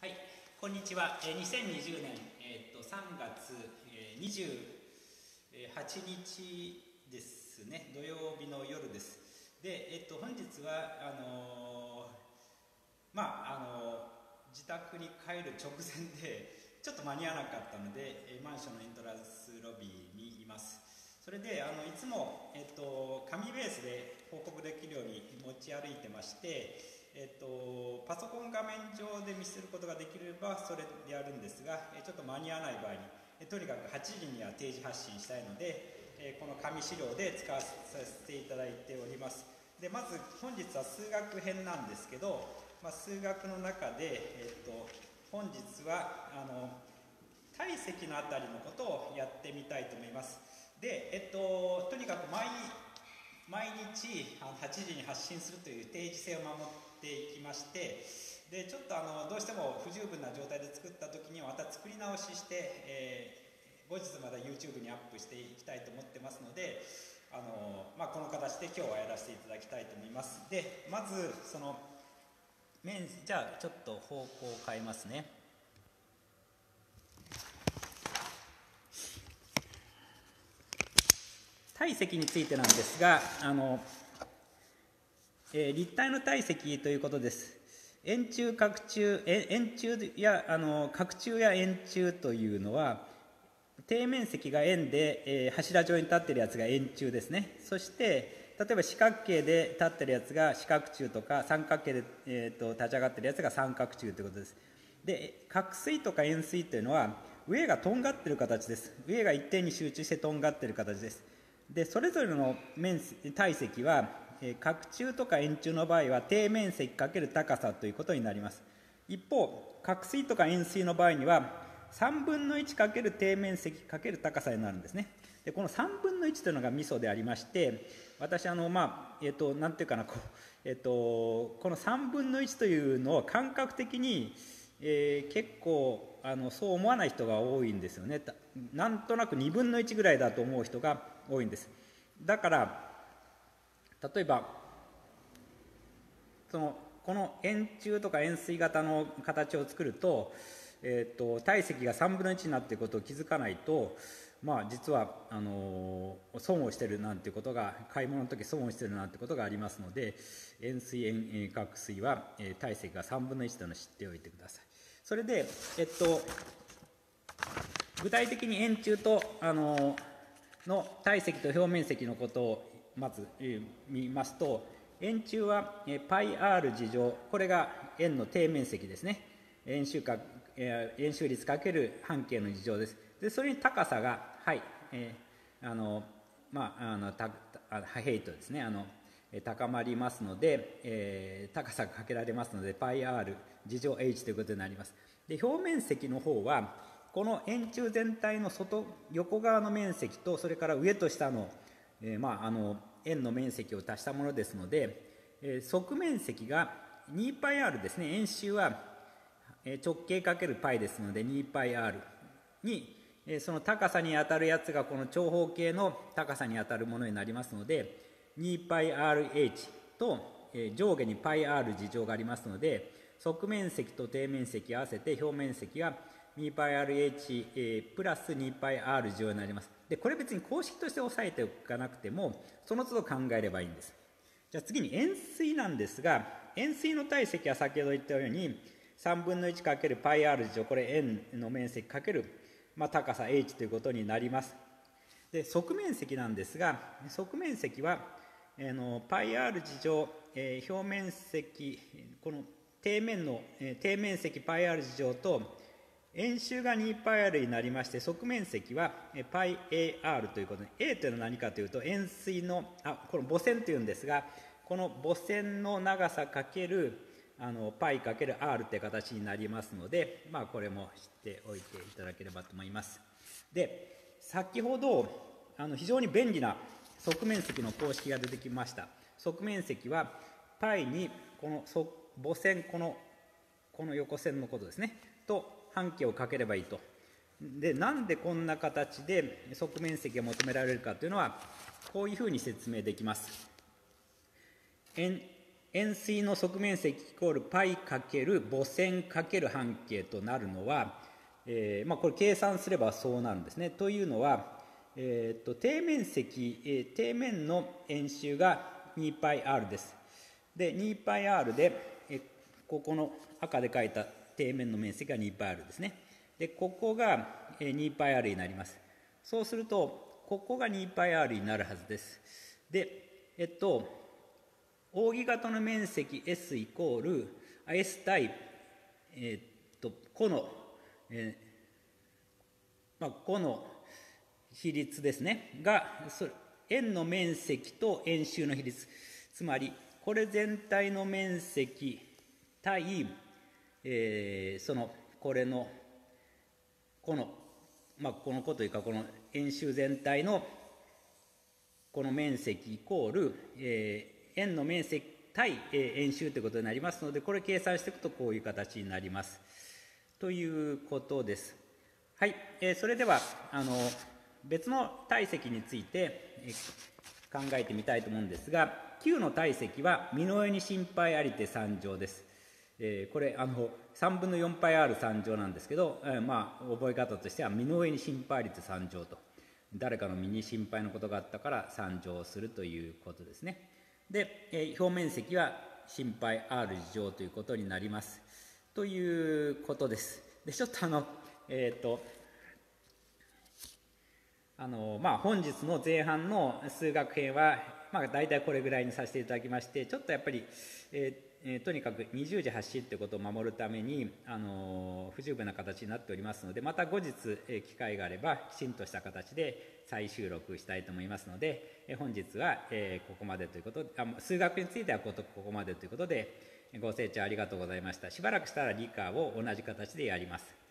はい、こんにちは。2020年、3月、28日ですね、土曜日の夜です。で、本日は自宅に帰る直前でちょっと間に合わなかったので、マンションのエントランスロビーにいます。それでいつも、紙ベースで報告できるように持ち歩いてまして、パソコン画面上で見せることができればそれでやるんですが、ちょっと間に合わない場合に、とにかく8時には定時発信したいので、この紙資料で使わさせていただいております。でまず本日は数学編なんですけど、数学の中で、本日は体積のあたりのことをやってみたいと思います。で、とにかく毎日8時に発信するという定時性を守っていきまして、でちょっとどうしても不十分な状態で作った時にはまた作り直しして、後日また YouTube にアップしていきたいと思ってますので、この形で今日はやらせていただきたいと思います。でまずそのじゃあちょっと方向を変えますね。体積についてなんですが、立体の体積ということです。円柱角柱や角柱や円柱というのは底面積が円で、柱状に立っているやつが円柱ですね。そして例えば四角形で立っているやつが四角柱とか、三角形で、立ち上がっているやつが三角柱ということです。で角錐とか円錐というのは上がとんがっている形です。上が一点に集中してとんがっている形です。でそれぞれの体積は角柱とか円柱の場合は底面積×高さということになります。一方角錐とか円錐の場合には3分の 1× 底面積×高さになるんですね。でこの3分の1というのがミソでありまして、私なんていうかなこの3分の1というのを感覚的に、結構そう思わない人が多いんですよね。なんとなく2分の1ぐらいだと思う人が多いんです。だから例えばこの円柱とか円錐型の形を作ると、体積が3分の1になっていることを気づかないと、実は損をしてるなんていうことが、買い物の時損をしてるなんてことがありますので、円錐角錐は体積が3分の1というのを知っておいてください。それで、具体的に円柱との体積と表面積のことをまず見ますと、円柱は πr 次乗、これが円の底面積ですね。円周率×半径の次乗です。でそれに高さがヘイトですね、高まりますので、高さがかけられますので πr 次乗 h ということになります。で表面積の方はこの円柱全体の横側の面積と、それから上と下の、円の面積を足したものですので、側面積が 2πr ですね。円周は直径×パイですので 2πr に、その高さにあたるやつがこの長方形の高さにあたるものになりますので 2πrh と、上下に πr 次乗がありますので、側面積と底面積合わせて表面積が 2πrh プラス 2πr 次乗になります。でこれ別に公式として押さえておかなくてもその都度考えればいいんです。じゃあ次に円錐なんですが、円錐の体積は先ほど言ったように3分の 1×πr 次乗、これ円の面積×、高さ h ということになります。で側面積なんですが、側面積はπr 次乗、表面積、この底面積 πr 次乗と円周が 2πr になりまして、側面積は πar ということで、a というのは何かというと円錐のこの母線というんですが、この母線の長さかけるπ×r という形になりますので、これも知っておいていただければと思います。で先ほど非常に便利な側面積の公式が出てきました。側面積は π にこの母線、この横線のことですねと半径をかければいいと。でなんでこんな形で側面積が求められるかというのはこういうふうに説明できます。 円錐の側面積イコール π かける母線かける半径となるのは、これ計算すればそうなるんですね。というのは、底面積、底面の円周が 2πr です。で 2πr で、ここの赤で書いた底面の面積が 2πr ですね。でここが 2πr になります。そうするとここが 2πr になるはずです。で扇形の面積 S イコール S 対、この、この比率ですねが円の面積と円周の比率、つまりこれ全体の面積対、これのこのこというかこの円周全体のこの面積イコール、円の面積対、円周ということになりますので、これ計算していくとこういう形になりますということです。はい、それでは別の体積について、考えてみたいと思うんですが、Q の体積は身の上に心配ありて3乗です。これ3分の 4πr3 乗なんですけど、覚え方としては身の上に心配ありて3乗と、誰かの身に心配のことがあったから3乗するということですね。で、表面積は心配 r 乗ということになりますということです。でちょっと本日の前半の数学編は、大体これぐらいにさせていただきまして、ちょっとやっぱり、とにかく20時発信ということを守るために不十分な形になっておりますので、また後日、機会があればきちんとした形で再収録したいと思いますので、本日は、ここまでということで、数学についてはここまでということで、ご清聴ありがとうございました。しばらくしたら理科を同じ形でやります。